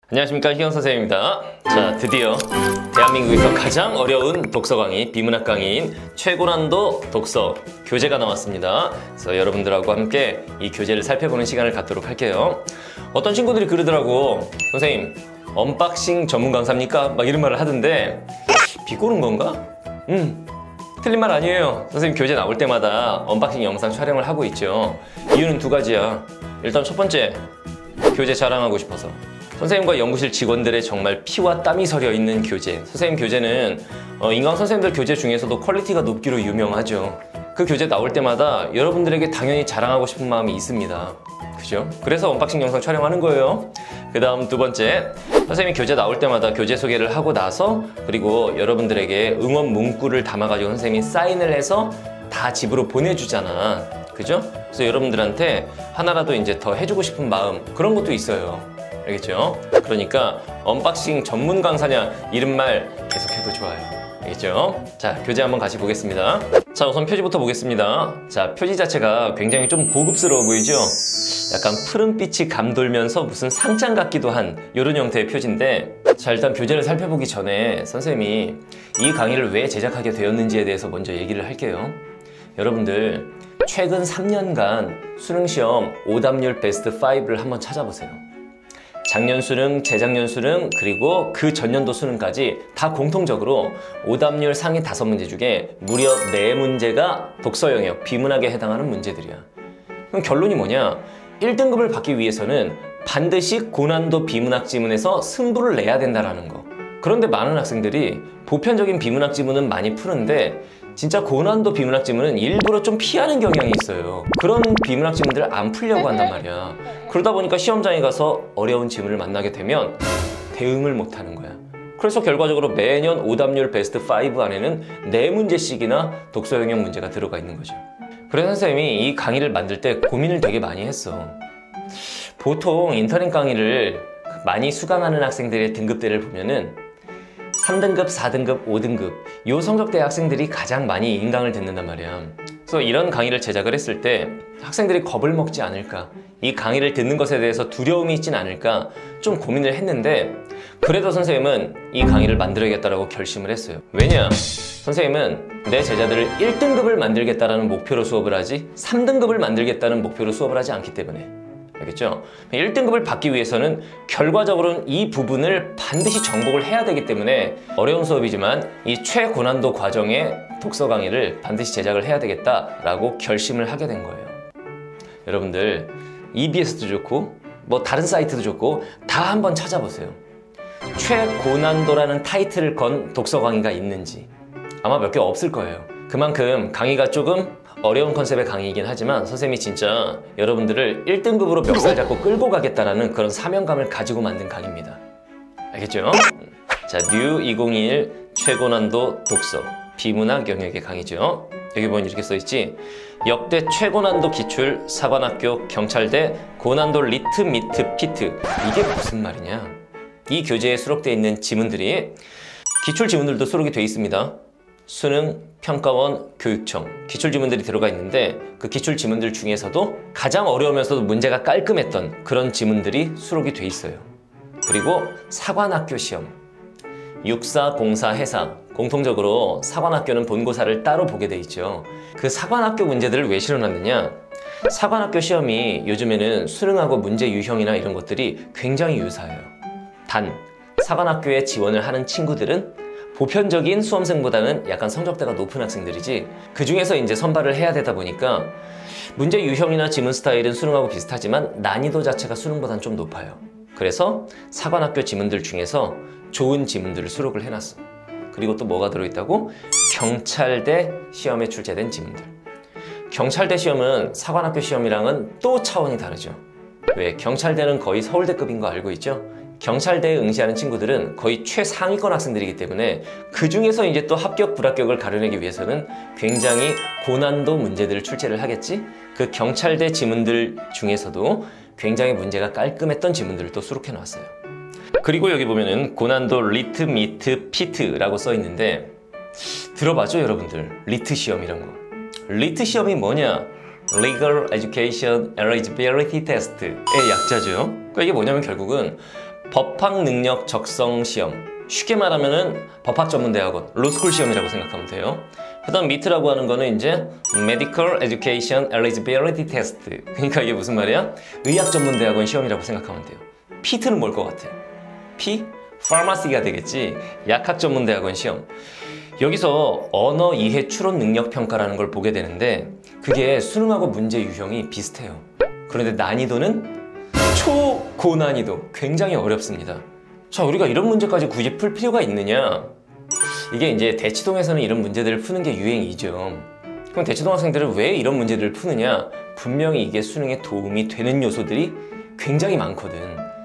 안녕하십니까, 희영 선생님입니다. 자, 드디어 대한민국에서 가장 어려운 독서 강의, 비문학 강의인 최고난도 독서 교재가 나왔습니다. 그래서 여러분들하고 함께 이 교재를 살펴보는 시간을 갖도록 할게요. 어떤 친구들이 그러더라고. 선생님, 언박싱 전문 강사입니까? 막 이런 말을 하던데 비꼬는 건가? 틀린 말 아니에요. 선생님 교재 나올 때마다 언박싱 영상 촬영을 하고 있죠. 이유는 두 가지야. 일단 첫 번째, 교재 자랑하고 싶어서. 선생님과 연구실 직원들의 정말 피와 땀이 서려 있는 교재. 선생님 교재는 인강 선생님들 교재 중에서도 퀄리티가 높기로 유명하죠. 그 교재 나올 때마다 여러분들에게 당연히 자랑하고 싶은 마음이 있습니다. 그죠? 그래서 언박싱 영상 촬영하는 거예요. 그 다음 두 번째, 선생님이 교재 나올 때마다 교재 소개를 하고 나서 그리고 여러분들에게 응원 문구를 담아가지고 선생님이 사인을 해서 다 집으로 보내주잖아. 그죠? 그래서 여러분들한테 하나라도 이제 더 해주고 싶은 마음, 그런 것도 있어요. 알겠죠? 그러니까 언박싱 전문 강사냐 이런 말 계속해도 좋아요. 알겠죠? 자, 교재 한번 같이 보겠습니다. 자, 우선 표지부터 보겠습니다. 자, 표지 자체가 굉장히 좀 고급스러워 보이죠? 약간 푸른빛이 감돌면서 무슨 상장 같기도 한 이런 형태의 표지인데, 자, 일단 교재를 살펴보기 전에 선생님이 이 강의를 왜 제작하게 되었는지에 대해서 먼저 얘기를 할게요. 여러분들 최근 3년간 수능시험 오답률 베스트 5를 한번 찾아보세요. 작년 수능, 재작년 수능, 그리고 그 전년도 수능까지 다 공통적으로 오답률 상위 5문제 중에 무려 4문제가 독서 영역, 비문학에 해당하는 문제들이야. 그럼 결론이 뭐냐? 1등급을 받기 위해서는 반드시 고난도 비문학 지문에서 승부를 내야 된다는 거. 그런데 많은 학생들이 보편적인 비문학 지문은 많이 푸는데 진짜 고난도 비문학 지문은 일부러 좀 피하는 경향이 있어요. 그런 비문학 지문들을 안 풀려고 한단 말이야. 그러다 보니까 시험장에 가서 어려운 지문을 만나게 되면 대응을 못하는 거야. 그래서 결과적으로 매년 오답률 베스트 5 안에는 4문제씩이나 독서 영역 문제가 들어가 있는 거죠. 그래서 선생님이 이 강의를 만들 때 고민을 되게 많이 했어. 보통 인터넷 강의를 많이 수강하는 학생들의 등급대를 보면은 3등급, 4등급, 5등급 요 성적대 학생들이 가장 많이 인강을 듣는단 말이야. 그래서 이런 강의를 제작을 했을 때 학생들이 겁을 먹지 않을까, 이 강의를 듣는 것에 대해서 두려움이 있진 않을까 좀 고민을 했는데, 그래도 선생님은 이 강의를 만들어야겠다라고 결심을 했어요. 왜냐? 선생님은 내 제자들을 1등급을 만들겠다라는 목표로 수업을 하지 3등급을 만들겠다는 목표로 수업을 하지 않기 때문에. 알겠죠? 1등급을 받기 위해서는 결과적으로는 이 부분을 반드시 정복을 해야 되기 때문에 어려운 수업이지만 이 최고난도 과정의 독서 강의를 반드시 제작을 해야 되겠다라고 결심을 하게 된 거예요. 여러분들 EBS도 좋고 뭐 다른 사이트도 좋고 다 한번 찾아보세요. 최고난도라는 타이틀을 건 독서 강의가 있는지 아마 몇 개 없을 거예요. 그만큼 강의가 조금 어려운 컨셉의 강의이긴 하지만 선생님이 진짜 여러분들을 1등급으로 멱살 잡고 끌고 가겠다라는 그런 사명감을 가지고 만든 강의입니다. 알겠죠? 자, 뉴 2021 최고난도 독서 비문학 영역의 강의죠. 여기 보면 이렇게 써있지. 역대 최고난도 기출 사관학교 경찰대 고난도 리트 미트 피트. 이게 무슨 말이냐? 이 교재에 수록되어 있는 지문들이 기출 지문들도 수록이 되어 있습니다. 수능, 평가원, 교육청 기출지문들이 들어가 있는데 그 기출지문들 중에서도 가장 어려우면서도 문제가 깔끔했던 그런 지문들이 수록이 돼 있어요. 그리고 사관학교 시험, 육사, 공사, 해사 공통적으로 사관학교는 본고사를 따로 보게 돼 있죠. 그 사관학교 문제들을 왜 실어놨느냐? 사관학교 시험이 요즘에는 수능하고 문제 유형이나 이런 것들이 굉장히 유사해요. 단, 사관학교에 지원을 하는 친구들은 보편적인 수험생보다는 약간 성적대가 높은 학생들이지, 그 중에서 이제 선발을 해야 되다 보니까 문제 유형이나 지문 스타일은 수능하고 비슷하지만 난이도 자체가 수능보다는 좀 높아요. 그래서 사관학교 지문들 중에서 좋은 지문들을 수록을 해놨어. 그리고 또 뭐가 들어있다고? 경찰대 시험에 출제된 지문들. 경찰대 시험은 사관학교 시험이랑은 또 차원이 다르죠. 왜? 경찰대는 거의 서울대급인 거 알고 있죠? 경찰대에 응시하는 친구들은 거의 최상위권 학생들이기 때문에 그 중에서 이제 또 합격, 불합격을 가려내기 위해서는 굉장히 고난도 문제들을 출제를 하겠지? 그 경찰대 지문들 중에서도 굉장히 문제가 깔끔했던 지문들을 또 수록해 놨어요. 그리고 여기 보면은 고난도 리트, 미트, 피트라고 써 있는데 들어봤죠, 여러분들? 리트 시험이란 거. 리트 시험이 뭐냐? Legal Education Eligibility Test의 약자죠. 그러니까 이게 뭐냐면 결국은 법학 능력 적성 시험. 쉽게 말하면은 법학전문대학원, 로스쿨 시험이라고 생각하면 돼요. 그다음 밑이라고 하는 거는 이제 Medical Education Eligibility Test. 그러니까 이게 무슨 말이야? 의학전문대학원 시험이라고 생각하면 돼요. P는 뭘 것 같아? P? 파마시가 되겠지. 약학전문대학원 시험. 여기서 언어 이해 추론 능력 평가라는 걸 보게 되는데 그게 수능하고 문제 유형이 비슷해요. 그런데 난이도는 초고난이도, 굉장히 어렵습니다. 자, 우리가 이런 문제까지 굳이 풀 필요가 있느냐? 이게 이제 대치동에서는 이런 문제들을 푸는 게 유행이죠. 그럼 대치동 학생들은 왜 이런 문제들을 푸느냐? 분명히 이게 수능에 도움이 되는 요소들이 굉장히 많거든.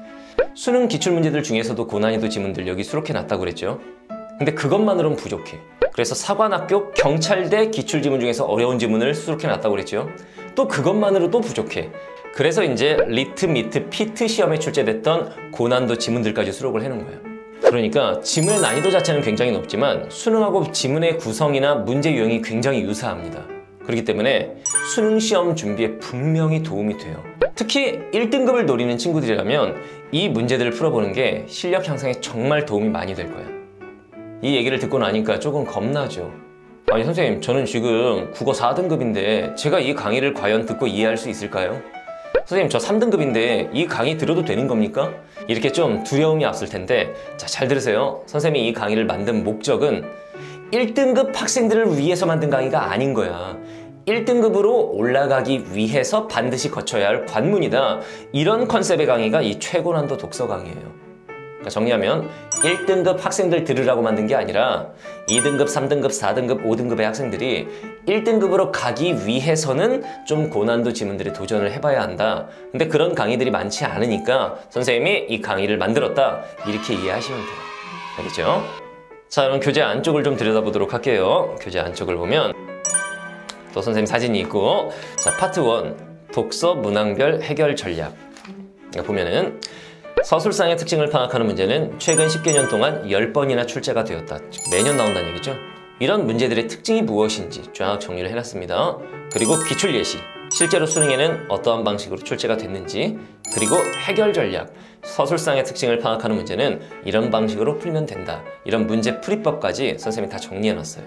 수능 기출문제들 중에서도 고난이도 지문들 여기 수록해 놨다고 그랬죠. 근데 그것만으로는 부족해. 그래서 사관학교 경찰대 기출지문 중에서 어려운 지문을 수록해 놨다고 그랬죠. 또 그것만으로도 부족해. 그래서 이제 리트, 미트, 피트 시험에 출제됐던 고난도 지문들까지 수록을 해놓은 거예요. 그러니까 지문의 난이도 자체는 굉장히 높지만 수능하고 지문의 구성이나 문제 유형이 굉장히 유사합니다. 그렇기 때문에 수능 시험 준비에 분명히 도움이 돼요. 특히 1등급을 노리는 친구들이라면 이 문제들을 풀어보는 게 실력 향상에 정말 도움이 많이 될 거예요. 이 얘기를 듣고 나니까 조금 겁나죠. 아니 선생님, 저는 지금 국어 4등급인데 제가 이 강의를 과연 듣고 이해할 수 있을까요? 선생님, 저 3등급인데 이 강의 들어도 되는 겁니까? 이렇게 좀 두려움이 앞설 텐데, 자, 잘 들으세요. 선생님이 이 강의를 만든 목적은 1등급 학생들을 위해서 만든 강의가 아닌 거야. 1등급으로 올라가기 위해서 반드시 거쳐야 할 관문이다. 이런 컨셉의 강의가 이 최고난도 독서 강의예요. 그러니까 정리하면 1등급 학생들 들으라고 만든 게 아니라 2등급, 3등급, 4등급, 5등급의 학생들이 1등급으로 가기 위해서는 좀 고난도 지문들에 도전을 해봐야 한다. 근데 그런 강의들이 많지 않으니까 선생님이 이 강의를 만들었다. 이렇게 이해하시면 돼요. 알겠죠? 자, 그럼 교재 안쪽을 좀 들여다보도록 할게요. 교재 안쪽을 보면 또 선생님 사진이 있고, 자, 파트 1 독서 문항별 해결 전략. 보면은 서술상의 특징을 파악하는 문제는 최근 10개년 동안 10번이나 출제가 되었다. 매년 나온다는 얘기죠. 이런 문제들의 특징이 무엇인지 쫙 정리를 해놨습니다. 그리고 기출 예시, 실제로 수능에는 어떠한 방식으로 출제가 됐는지, 그리고 해결 전략, 서술상의 특징을 파악하는 문제는 이런 방식으로 풀면 된다. 이런 문제 풀이법까지 선생님이 다 정리해놨어요.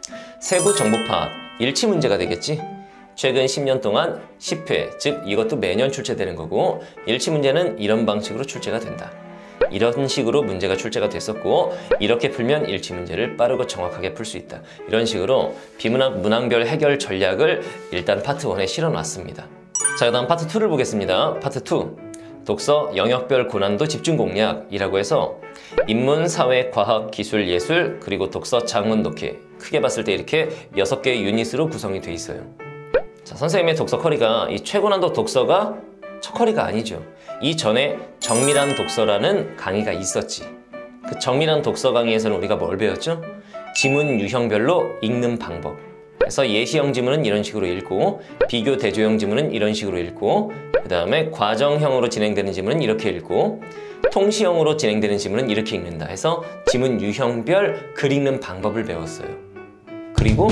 세부 정보 파악, 일치 문제가 되겠지? 최근 10년 동안 10회, 즉 이것도 매년 출제되는 거고, 일치 문제는 이런 방식으로 출제가 된다. 이런 식으로 문제가 출제가 됐었고, 이렇게 풀면 일치 문제를 빠르고 정확하게 풀 수 있다. 이런 식으로 비문학 문항별 해결 전략을 일단 파트 1에 실어놨습니다. 자, 그 다음 파트 2를 보겠습니다. 파트 2 독서 영역별 고난도 집중 공략이라고 해서 인문, 사회, 과학, 기술, 예술, 그리고 독서, 장문, 독해, 크게 봤을 때 이렇게 6개의 유닛으로 구성이 돼 있어요. 자, 선생님의 독서 커리가 이 최고난도 독서가 첫 커리가 아니죠. 이전에 정밀한 독서라는 강의가 있었지. 그 정밀한 독서 강의에서는 우리가 뭘 배웠죠? 지문 유형별로 읽는 방법. 그래서 예시형 지문은 이런 식으로 읽고, 비교 대조형 지문은 이런 식으로 읽고, 그 다음에 과정형으로 진행되는 지문은 이렇게 읽고, 통시형으로 진행되는 지문은 이렇게 읽는다 해서 지문 유형별 글 읽는 방법을 배웠어요. 그리고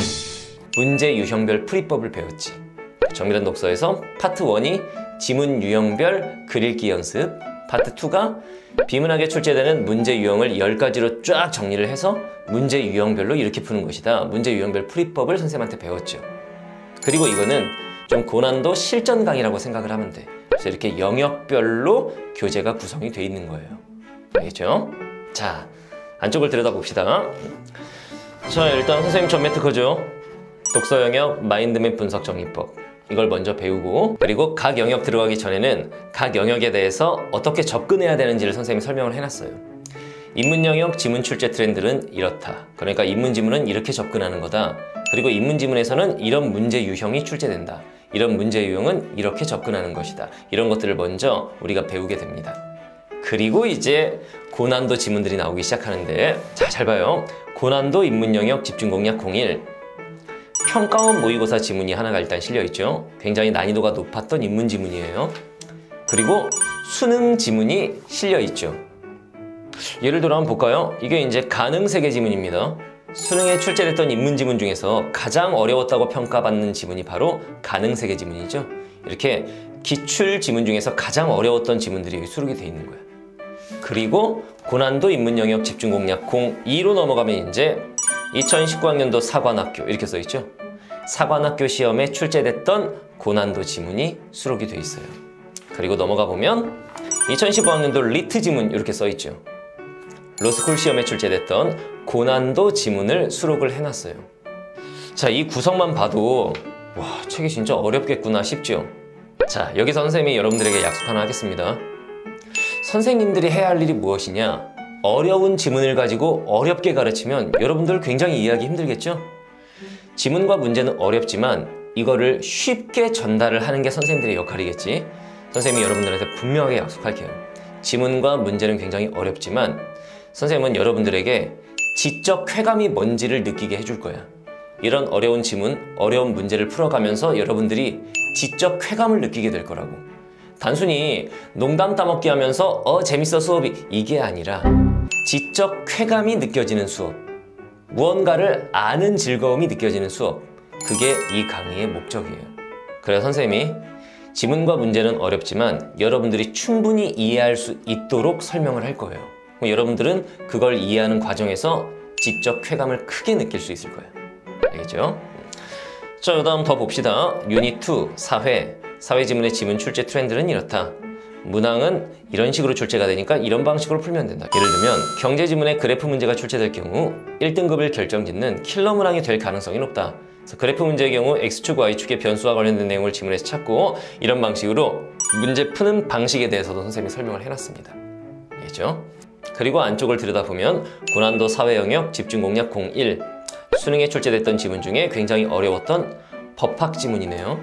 문제 유형별 풀이법을 배웠지. 정밀한 독서에서 파트 1이 지문 유형별 글 읽기 연습, 파트 2가 비문학에 출제되는 문제 유형을 10가지로 쫙 정리를 해서 문제 유형별로 이렇게 푸는 것이다. 문제 유형별 풀이법을 선생님한테 배웠죠. 그리고 이거는 좀 고난도 실전 강의라고 생각을 하면 돼. 그래서 이렇게 영역별로 교재가 구성이 돼 있는 거예요. 알겠죠? 자, 안쪽을 들여다봅시다. 자, 일단 선생님 전매 특허죠. 독서 영역 마인드맵 분석 정리법, 이걸 먼저 배우고, 그리고 각 영역 들어가기 전에는 각 영역에 대해서 어떻게 접근해야 되는지를 선생님이 설명을 해놨어요. 인문 영역 지문 출제 트렌드는 이렇다. 그러니까 인문 지문은 이렇게 접근하는 거다. 그리고 인문 지문에서는 이런 문제 유형이 출제된다. 이런 문제 유형은 이렇게 접근하는 것이다. 이런 것들을 먼저 우리가 배우게 됩니다. 그리고 이제 고난도 지문들이 나오기 시작하는데, 자, 잘 봐요. 고난도 인문 영역 집중 공략 01. 평가원 모의고사 지문이 하나가 일단 실려있죠. 굉장히 난이도가 높았던 인문 지문이에요. 그리고 수능 지문이 실려있죠. 예를 들어 한번 볼까요? 이게 이제 가능세계 지문입니다. 수능에 출제됐던 인문 지문 중에서 가장 어려웠다고 평가받는 지문이 바로 가능세계 지문이죠. 이렇게 기출 지문 중에서 가장 어려웠던 지문들이 수록이 돼 있는 거야. 그리고 고난도 인문 영역 집중 공략 02로 넘어가면 이제 2019학년도 사관학교 이렇게 써 있죠. 사관학교 시험에 출제됐던 고난도 지문이 수록이 돼 있어요. 그리고 넘어가 보면 2015학년도 리트 지문 이렇게 써 있죠. 로스쿨 시험에 출제됐던 고난도 지문을 수록을 해놨어요. 자, 이 구성만 봐도 와, 책이 진짜 어렵겠구나 싶죠. 자, 여기서 선생님이 여러분들에게 약속 하나 하겠습니다. 선생님들이 해야 할 일이 무엇이냐? 어려운 지문을 가지고 어렵게 가르치면 여러분들 굉장히 이해하기 힘들겠죠? 지문과 문제는 어렵지만 이거를 쉽게 전달을 하는 게 선생님들의 역할이겠지. 선생님이 여러분들한테 분명하게 약속할게요. 지문과 문제는 굉장히 어렵지만 선생님은 여러분들에게 지적 쾌감이 뭔지를 느끼게 해줄 거야. 이런 어려운 지문, 어려운 문제를 풀어가면서 여러분들이 지적 쾌감을 느끼게 될 거라고. 단순히 농담 따먹기 하면서 재밌어 수업이 이게 아니라 지적 쾌감이 느껴지는 수업, 무언가를 아는 즐거움이 느껴지는 수업, 그게 이 강의의 목적이에요. 그래서 선생님이 지문과 문제는 어렵지만 여러분들이 충분히 이해할 수 있도록 설명을 할 거예요. 여러분들은 그걸 이해하는 과정에서 지적 쾌감을 크게 느낄 수 있을 거예요. 알겠죠? 자, 그 다음 더 봅시다. 유닛 2, 사회 지문의 지문 출제 트렌드는 이렇다. 문항은 이런 식으로 출제가 되니까 이런 방식으로 풀면 된다. 예를 들면 경제 지문에 그래프 문제가 출제될 경우 1등급을 결정짓는 킬러 문항이 될 가능성이 높다. 그래서 그래프 문제의 경우 X축, Y축의 변수와 관련된 내용을 지문에서 찾고 이런 방식으로 문제 푸는 방식에 대해서도 선생님이 설명을 해놨습니다. 알겠죠? 그리고 안쪽을 들여다보면 고난도 사회 영역 집중 공략 01, 수능에 출제됐던 지문 중에 굉장히 어려웠던 법학 지문이네요.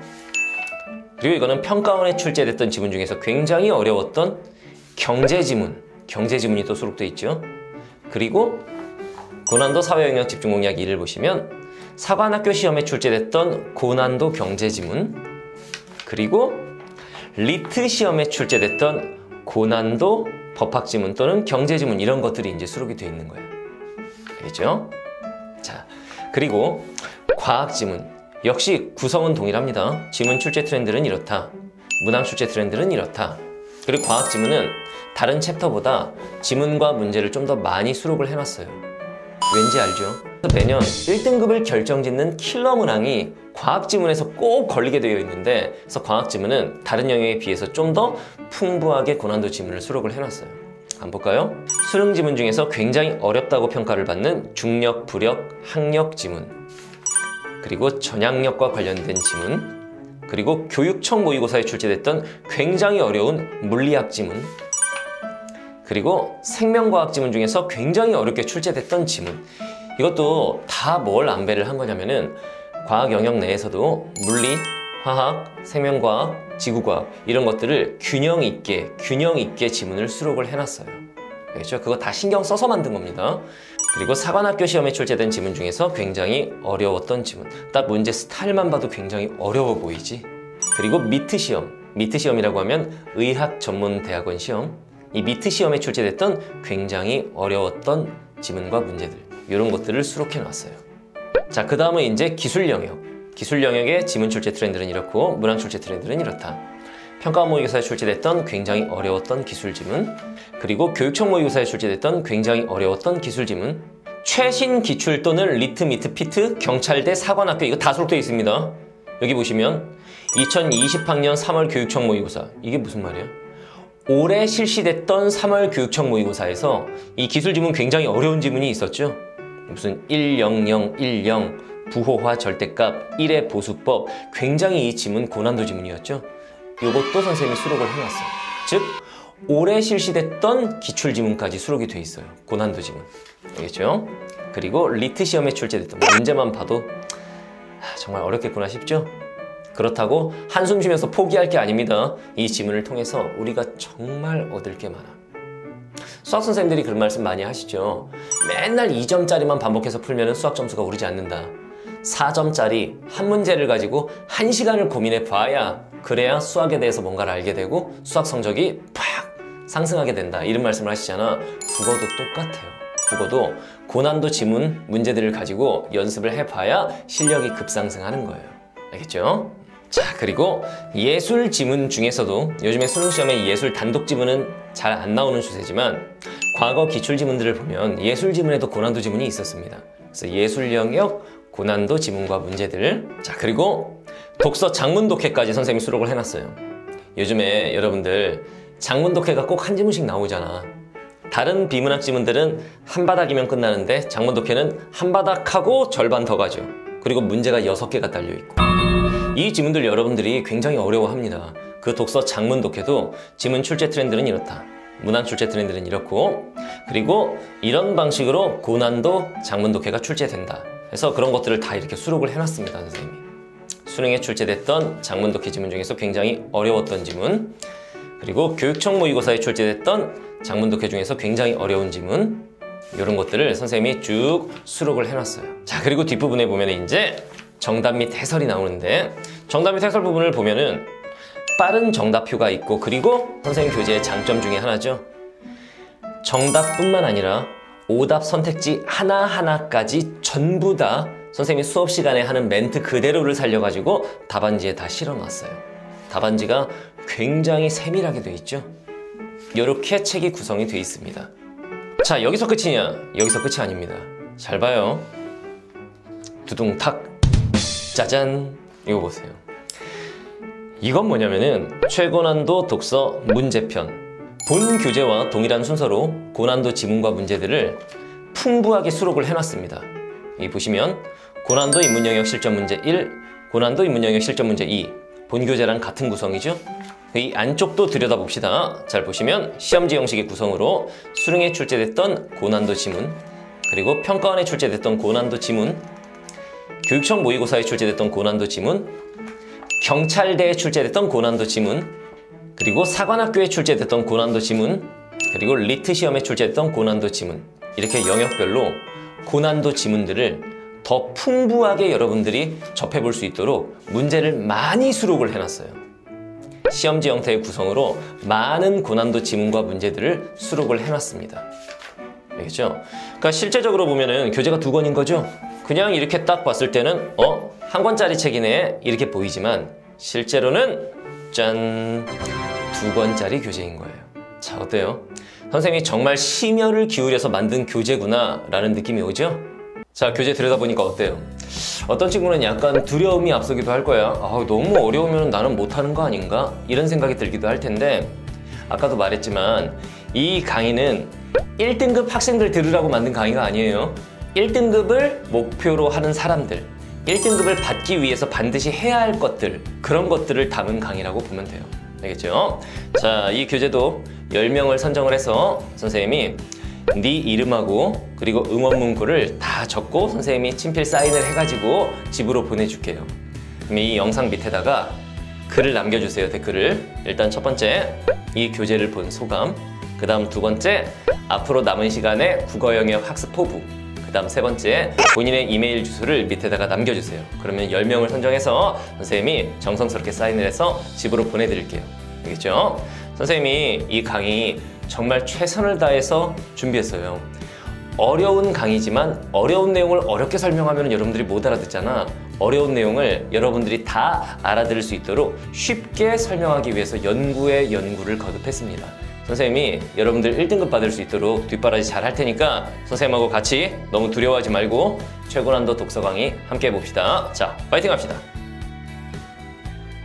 그리고 이거는 평가원에 출제됐던 지문 중에서 굉장히 어려웠던 경제 지문이 또 수록되어 있죠. 그리고 고난도 사회 영역 집중 공략 2를 보시면 사관학교 시험에 출제됐던 고난도 경제 지문, 그리고 리트 시험에 출제됐던 고난도 법학 지문 또는 경제 지문, 이런 것들이 이제 수록이 되어 있는 거예요. 알겠죠? 자, 그리고 과학 지문 역시 구성은 동일합니다. 지문 출제 트렌드는 이렇다. 문항 출제 트렌드는 이렇다. 그리고 과학 지문은 다른 챕터보다 지문과 문제를 좀 더 많이 수록을 해놨어요. 왠지 알죠? 매년 1등급을 결정짓는 킬러 문항이 과학 지문에서 꼭 걸리게 되어 있는데, 그래서 과학 지문은 다른 영역에 비해서 좀 더 풍부하게 고난도 지문을 수록을 해놨어요. 한번 볼까요? 수능 지문 중에서 굉장히 어렵다고 평가를 받는 중력, 부력, 학력 지문, 그리고 전향력과 관련된 지문, 그리고 교육청 모의고사에 출제됐던 굉장히 어려운 물리학 지문, 그리고 생명과학 지문 중에서 굉장히 어렵게 출제됐던 지문, 이것도 다 뭘 안배를 한 거냐면은 과학 영역 내에서도 물리, 화학, 생명과학, 지구과학 이런 것들을 균형 있게 지문을 수록을 해놨어요. 알겠죠? 그거 다 신경 써서 만든 겁니다. 그리고 사관학교 시험에 출제된 지문 중에서 굉장히 어려웠던 지문, 딱 문제 스타일만 봐도 굉장히 어려워 보이지. 그리고 미트 시험이라고 하면 의학전문대학원 시험, 이 미트 시험에 출제됐던 굉장히 어려웠던 지문과 문제들, 이런 것들을 수록해 놨어요. 자, 그 다음은 이제 기술 영역의 지문 출제 트렌드는 이렇고 문항 출제 트렌드는 이렇다. 평가원 모의고사에 출제됐던 굉장히 어려웠던 기술 지문, 그리고 교육청 모의고사에 출제됐던 굉장히 어려웠던 기술 지문, 최신 기출 또는 리트, 미트, 피트, 경찰대, 사관학교, 이거 다 수록되어 있습니다. 여기 보시면 2020학년 3월 교육청 모의고사, 이게 무슨 말이야? 올해 실시됐던 3월 교육청 모의고사에서 이 기술 지문 굉장히 어려운 지문이 있었죠. 무슨 10010, 부호화 절대값, 1의 보수법, 굉장히 이 지문 고난도 지문이었죠. 이것도 선생님이 수록을 해놨어요. 즉 올해 실시됐던 기출지문까지 수록이 돼 있어요. 고난도 지문. 알겠죠? 그리고 리트 시험에 출제됐던 문제만 봐도 정말 어렵겠구나 싶죠? 그렇다고 한숨 쉬면서 포기할 게 아닙니다. 이 지문을 통해서 우리가 정말 얻을 게 많아. 수학 선생님들이 그런 말씀 많이 하시죠. 맨날 2점짜리만 반복해서 풀면 수학 점수가 오르지 않는다. 4점짜리 한 문제를 가지고 1시간을 고민해 봐야, 그래야 수학에 대해서 뭔가를 알게 되고 수학 성적이 팍 상승하게 된다, 이런 말씀을 하시잖아. 국어도 똑같아요. 국어도 고난도 지문 문제들을 가지고 연습을 해봐야 실력이 급상승하는 거예요. 알겠죠? 자, 그리고 예술 지문 중에서도 요즘에 수능 시험에 예술 단독 지문은 잘 안 나오는 추세지만 과거 기출 지문들을 보면 예술 지문에도 고난도 지문이 있었습니다. 그래서 예술 영역 고난도 지문과 문제들. 자, 그리고 독서 장문 독해까지 선생님이 수록을 해놨어요. 요즘에 여러분들 장문 독해가 꼭 한 지문씩 나오잖아. 다른 비문학 지문들은 한 바닥이면 끝나는데 장문 독해는 한 바닥하고 절반 더 가죠. 그리고 문제가 6개가 딸려있고. 이 지문들 여러분들이 굉장히 어려워합니다. 그 독서 장문 독해도 지문 출제 트렌드는 이렇다. 문항 출제 트렌드는 이렇고, 그리고 이런 방식으로 고난도 장문 독해가 출제된다. 그래서 그런 것들을 다 이렇게 수록을 해놨습니다, 선생님이. 수능에 출제됐던 장문 독해 지문 중에서 굉장히 어려웠던 지문, 그리고 교육청 모의고사에 출제됐던 장문 독해 중에서 굉장히 어려운 지문, 이런 것들을 선생님이 쭉 수록을 해놨어요. 자, 그리고 뒷부분에 보면 이제 정답 및 해설이 나오는데, 정답 및 해설 부분을 보면은 빠른 정답표가 있고, 그리고 선생님 교재의 장점 중에 하나죠. 정답뿐만 아니라 오답 선택지 하나하나까지 전부 다 선생님이 수업 시간에 하는 멘트 그대로를 살려가지고 답안지에 다 실어놨어요. 답안지가 굉장히 세밀하게 돼 있죠. 이렇게 책이 구성이 돼 있습니다. 자, 여기서 끝이냐? 여기서 끝이 아닙니다. 잘 봐요. 두둥탁. 짜잔. 이거 보세요. 이건 뭐냐면은 최고난도 독서 문제편. 본 교재와 동일한 순서로 고난도 지문과 문제들을 풍부하게 수록을 해놨습니다. 여기 보시면 고난도 인문 영역 실전 문제 1, 고난도 인문 영역 실전 문제 2. 본 교재랑 같은 구성이죠. 이 안쪽도 들여다봅시다. 잘 보시면 시험지 형식의 구성으로 수능에 출제됐던 고난도 지문, 그리고 평가원에 출제됐던 고난도 지문, 교육청 모의고사에 출제됐던 고난도 지문, 경찰대에 출제됐던 고난도 지문, 그리고 사관학교에 출제됐던 고난도 지문, 그리고 리트 시험에 출제됐던 고난도 지문, 이렇게 영역별로 고난도 지문들을 더 풍부하게 여러분들이 접해볼 수 있도록 문제를 많이 수록을 해놨어요. 시험지 형태의 구성으로 많은 고난도 지문과 문제들을 수록을 해놨습니다. 알겠죠? 그러니까 실제적으로 보면은 교재가 2권인 거죠? 그냥 이렇게 딱 봤을 때는 한 권짜리 책이네 이렇게 보이지만 실제로는 짠! 2권짜리 교재인 거예요. 자, 어때요? 선생님이 정말 심혈을 기울여서 만든 교재구나 라는 느낌이 오죠? 자, 교재 들여다보니까 어때요? 어떤 친구는 약간 두려움이 앞서기도 할 거야. 너무 어려우면 나는 못하는 거 아닌가? 이런 생각이 들기도 할 텐데, 아까도 말했지만 이 강의는 1등급 학생들 들으라고 만든 강의가 아니에요. 1등급을 목표로 하는 사람들, 1등급을 받기 위해서 반드시 해야 할 것들, 그런 것들을 담은 강의라고 보면 돼요. 알겠죠? 자, 이 교재도 10명을 선정을 해서 선생님이 네 이름하고 그리고 응원 문구를 다 적고 선생님이 친필 사인을 해가지고 집으로 보내줄게요. 그럼 이 영상 밑에다가 글을 남겨주세요. 댓글을. 일단 첫 번째, 이 교재를 본 소감. 그 다음 2번째, 앞으로 남은 시간에 국어 영역 학습 포부. 그 다음 3번째, 본인의 이메일 주소를 밑에다가 남겨주세요. 그러면 10명을 선정해서 선생님이 정성스럽게 사인을 해서 집으로 보내드릴게요. 알겠죠? 선생님이 이 강의 정말 최선을 다해서 준비했어요. 어려운 강의지만 어려운 내용을 어렵게 설명하면 여러분들이 못 알아듣잖아. 어려운 내용을 여러분들이 다 알아들을 수 있도록 쉽게 설명하기 위해서 연구에 연구를 거듭했습니다. 선생님이 여러분들 1등급 받을 수 있도록 뒷바라지 잘 할 테니까 선생님하고 같이 너무 두려워하지 말고 최고난도 독서 강의 함께 해봅시다. 자, 파이팅 합시다.